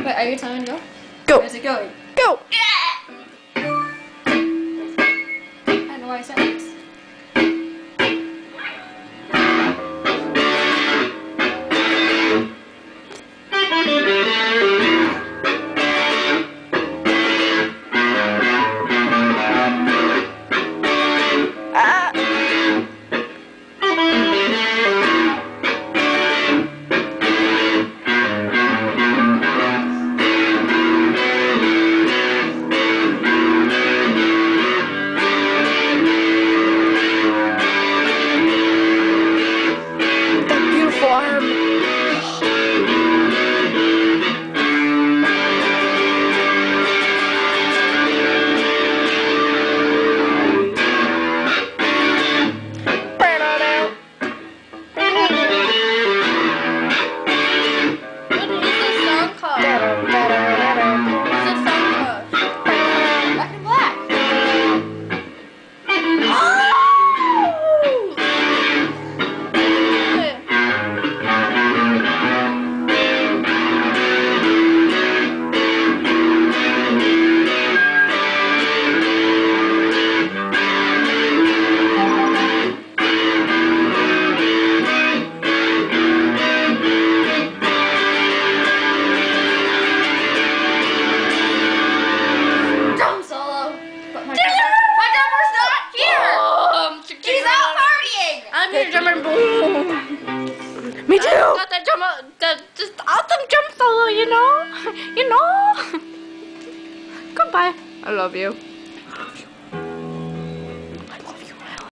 Okay, are you telling me to go? Go. Where's it going? Go. I don't know why I said this. I'm here jumping. Boom. Me too. I got that jump, just awesome jump solo, you know. Goodbye. I love you.